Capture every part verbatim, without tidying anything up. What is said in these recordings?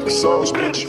got the sauce, bitch.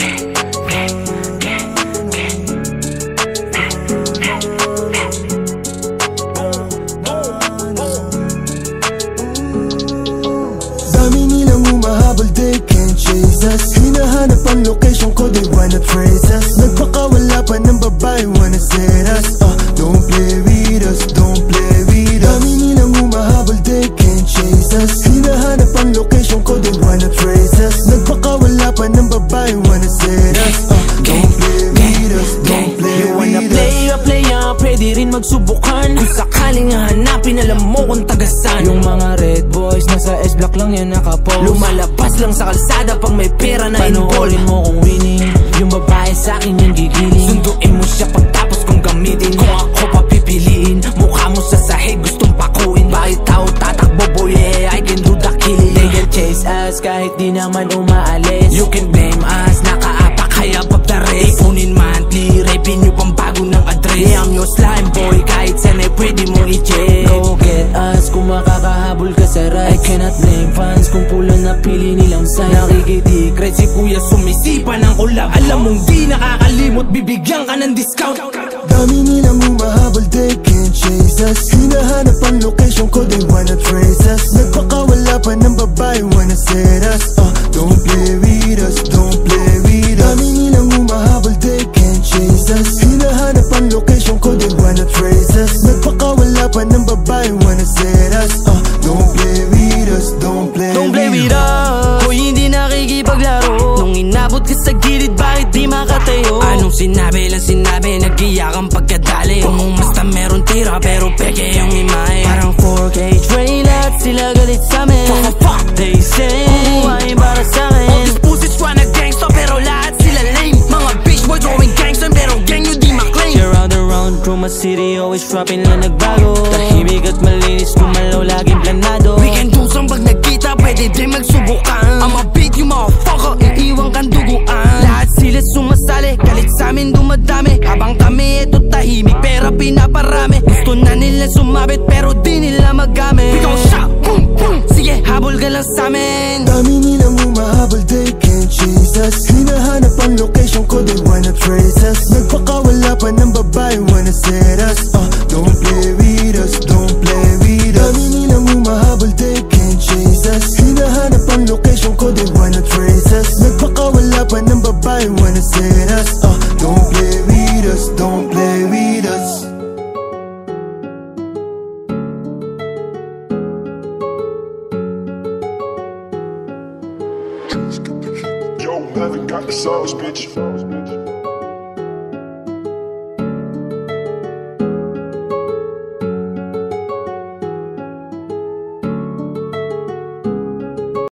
Dami nilang humahabol, they can't chase us. Hinahanap ang location ko, they wanna trace us. Nagpakawala pa ng babae, wanna set us. uh, Don't play with us, don't play with us. Dami nilang humahabol, they can't chase us. Hinahanap ang location ko, they wanna trace us. Nagpakawala pa ng babae, wanna set us. uh, Don't play with us, don't play You wanna with play us. a playa, pwede rin magsubukan. Kung sakaling hanapin, alam mo kung tagasan. Yung mga red boys, nasa S-block lang yan nakapost. Lumalabas lang sa kalsada pag may pera na involved. Panoorin mo kung winning, yung babae sa'kin yung gigiling. Sunduin mo siya pagtapos kong gamitin. Kung ako papipiliin, mukha mo sa sahig gustong pakuin. Bakit tao tatakbo boy, yeah, I can do the killing. They can chase us kahit di naman umaalis. You can blame us, nakaapak kaya pagtaris. Ipunin monthly, revenue pang bago ng address. Yeah, I'm your slime boy, kahit sanay pwede mo i-check. Go get us, kung makakahabol ka sa rice. I cannot blame fans kung pula na pili nilang size. Nakikitikret si kuya sumisipa ng collab. Alam mong di nakakalimot, bibigyan ka ng discount. Dami nilang humahabol, they can't chase us. Hinahanap ang location ko, they wanna trace us. Nagpakawala pa ng babae, wanna set us. uh, Don't play with us, don't play with us. Dami nilang humahabol, they can't chase us. Hinahanap ang location ko, they wanna trace us. Nagpakawala pa ng babae, wanna set us. uh, Don't play with us, don't play Don't play with us, kung hindi nakikipaglaro. Nung inabot ka sa gilid, bakit di makatayo? Anong sinabi lang sinabi, nag-iyakan pagkadali. Kung basta meron tira, pero peke yung imahe. Parang four K trailer at sila galit sa'min. They say, kukuhain para sa'kin. All these pussies tryna gangsta, pero lahat sila lame. Mga bitch boy drawing gangster, pero gang nyo di maklaim. You're round and round through my city, always dropping lang nagbago. Tahimik at malinis, kumalaw laging planado. We can do some pag nagkita, pwede din magsubukan. I'ma beat you motherfucker, iiwan kang duguan. Lahat sila sumasali, galit sa'min dumadami. Habang kami eto tahimik, pera pinaparami. Gusto na nila sumabit, pero di nila magamit. We gon' shot, boom, boom, sige habol ka lang sa'min. Dami nilang humahabol, they can't chase us. Hinahanap ang location ko, they wanna trace us. Nagpakawala pa ng babae, wanna set us. uh, Don't play with us, don't play with us. Dami nilang humahabol, they can't chase us. Hinahanap ang location ko, they wanna trace us. Nagpakawala pa ng babae, wanna set us. uh, Don't play with us, don't play with us. Yo, Melvin got the sauce, bitch.